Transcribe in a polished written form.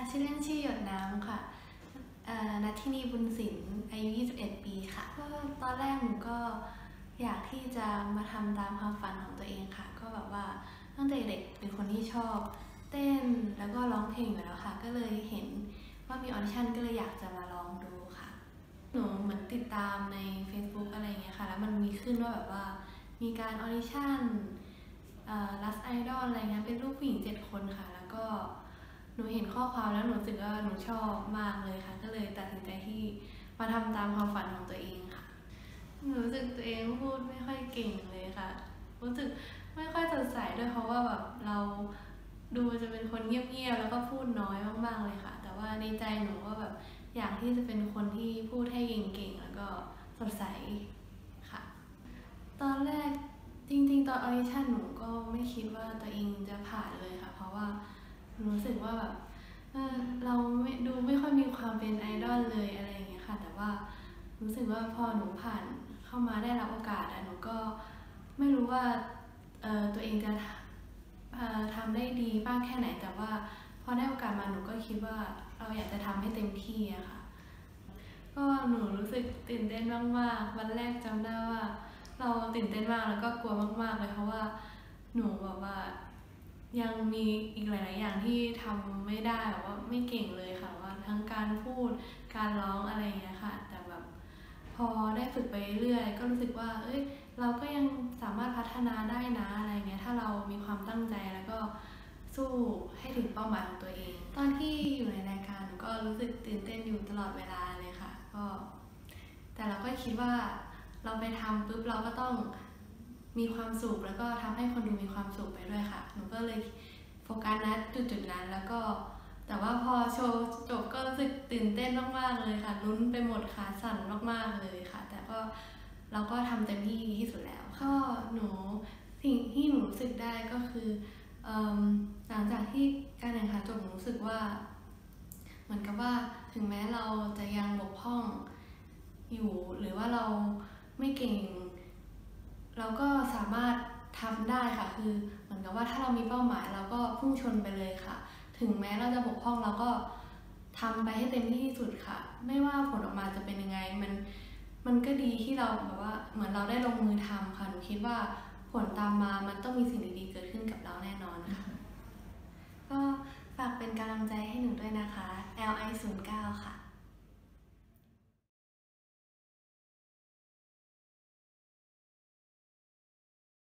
ชื่อเล่นชื่อหยดน้ำค่ะณทินีบุญศิลป์อายุ 21 ปีค่ะก็ตอนแรกหนูก็อยากที่จะมาทำตามความฝันของตัวเองค่ะก็แบบว่าตั้งแต่เด็กเป็นคนที่ชอบเต้นแล้วก็ร้องเพลงอยู่แล้วค่ะก็เลยเห็นว่ามีออดิชั่นก็เลยอยากจะมาลองดูค่ะหนูเหมือนติดตามใน Facebook อะไรอย่างเงี้ยค่ะแล้วมันมีขึ้นว่าแบบว่ามีการออดิชั่นLast Idol อะไรเงี้ยเป็นรูปผู้หญิง7 คนค่ะแล้วก็หนูเห็นข้อความแล้วหนูรู้สึกว่าหนูชอบมากเลยค่ะก็เลยตัดสินใจที่มาทำตามความฝันของตัวเองค่ะหนูรู้สึกตัวเองพูดไม่ค่อยเก่งเลยค่ะรู้สึกไม่ค่อยสดใสด้วยเพราะว่าแบบเราดูจะเป็นคนเงียบๆแล้วก็พูดน้อยมากๆเลยค่ะแต่ว่าในใจหนูก็แบบอยากที่จะเป็นคนที่พูดให้เก่งๆแล้วก็สดใสค่ะตอนแรกจริงๆตอนออดิชั่นหนูก็ไม่คิดว่าตัวเองจะผ่านเลยค่ะเพราะว่ารู้สึกว่าแบบเราไม่ค่อยมีความเป็นไอดอลเลยอะไรอย่างเงี้ยค่ะแต่ว่ารู้สึกว่าพอหนูผ่านเข้ามาได้รับโอกาสหนูก็ไม่รู้ว่าตัวเองจะทำได้ดีบ้างแค่ไหนแต่ว่าพอได้โอกาสมาหนูก็คิดว่าเราอยากจะทำให้เต็มที่อะค่ะก็หนูรู้สึกตื่นเต้นมากๆวันแรกจำได้ว่าเราตื่นเต้นมากแล้วก็กลัวมากๆเลยเพราะว่าหนูแบบว่ายังมีอีกหลายๆอย่างที่ทำไม่ได้แบบว่าไม่เก่งเลยค่ะว่าทั้งการพูดการร้องอะไรอย่างเงี้ยค่ะแต่แบบพอได้ฝึกไปเรื่อยก็รู้สึกว่าเราก็ยังสามารถพัฒนาได้นะอะไรเงี้ยถ้าเรามีความตั้งใจแล้วก็สู้ให้ถึงเป้าหมายของตัวเองตอนที่อยู่ในรายการก็รู้สึกตื่นเต้นอยู่ตลอดเวลาเลยค่ะก็แต่เราก็คิดว่าเราไปทำปุ๊บเราก็ต้องมีความสุขแล้วก็ทำให้คนดูมีความสุขไปด้วยค่ะหนูก็เลยโฟกัสณจุดนั้นแล้วก็แต่ว่าพอโชว์จบก็รู้สึกตื่นเต้นมากๆเลยค่ะลุ้นไปหมดขาสั่นมากๆเลยค่ะแต่ก็เราก็ทำเต็มที่ที่สุดแล้วก็สิ่งที่หนูรู้สึกได้ก็คือหลังจากที่การแข่งขันจบหนูรู้สึกว่าเหมือนกับว่าถึงแม้เราจะยังบกพร่องอยู่หรือว่าเราไม่เก่งเราก็สามารถทำได้ค่ะคือเหมือนกับว่าถ้าเรามีเป้าหมายเราก็พุ่งชนไปเลยค่ะถึงแม้เราจะบกพร่องเราก็ทำไปให้เต็มที่ที่สุดค่ะไม่ว่าผลออกมาจะเป็นยังไงมันก็ดีที่เราแบบว่าเหมือนเราได้ลงมือทำค่ะหนูคิดว่าผลตามมามันต้องมีสิ่งดีๆเกิดขึ้นกับเราแน่นอนค่ะก็ฝากเป็นกำลังใจให้หนูด้วยนะคะ LI09 ค่ะ